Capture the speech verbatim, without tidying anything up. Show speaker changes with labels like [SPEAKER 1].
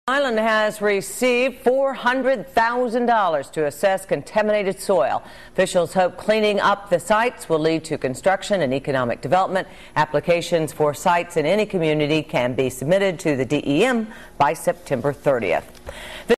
[SPEAKER 1] Island has received four hundred thousand dollars to assess contaminated soil. Officials hope cleaning up the sites will lead to construction and economic development. Applications for sites in any community can be submitted to the D E M by September thirtieth.